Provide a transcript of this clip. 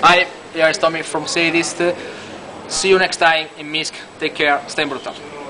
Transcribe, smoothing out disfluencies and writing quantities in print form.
Hi, here is Tommy from Sadist. See you next time in Minsk. Take care, stay brutal.